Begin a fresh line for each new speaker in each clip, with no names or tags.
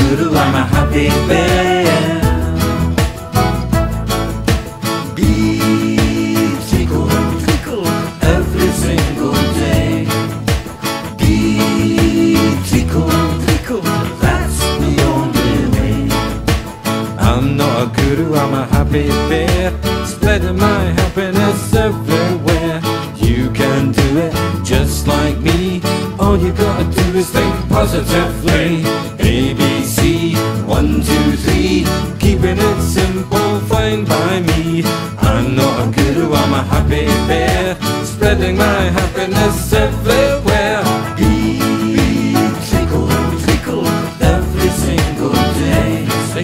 guru, I'm a happy bear. Bees tickle, tickle every single day. Bees tickle, tickle, that's the only way. I'm not a guru, I'm a happy bear, spreading my happiness everywhere. You can do it just like me. All you gotta do is think positively. A, B, C, 1, 2, 3. Keeping it simple, fine by me. I'm not a guru, I'm a happy bear, spreading my happiness everywhere. Bee, tickle, tickle every single day.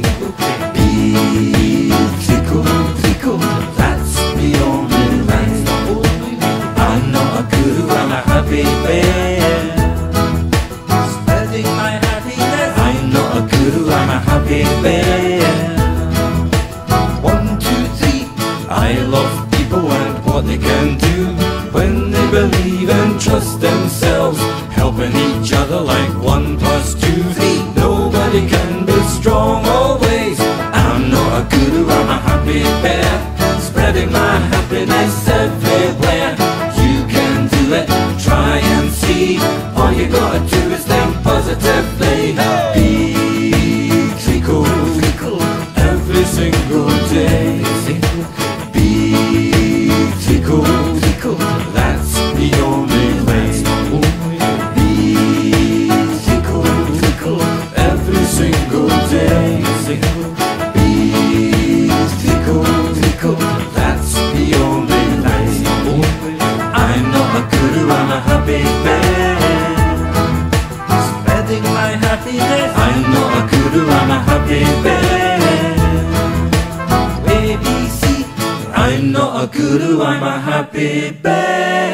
Bee, tickle, tickle, that's the only way. I'm not a guru, I'm a happy bear, spreading my happiness. I'm not a guru, I'm a happy bear. 1, 2, 3. I love people and what they can do when they believe and trust themselves, helping each other like 1 + 2, 3. Nobody can be strong always. I'm not a guru, I'm a happy bear, spreading my happiness everywhere. You can do it, try and see. All you gotta do is think positively. Be tickle, tickle every single day. Be tickle, tickle, that's the only way. Be tickle, tickle every single day. Be tickle, tickle, that's the only way. I'm not a guru, I'm a happy bear, spreading my happiness. I'm not a guru, I'm a happy bear. A, B, C. I'm not a guru, I'm a happy bear.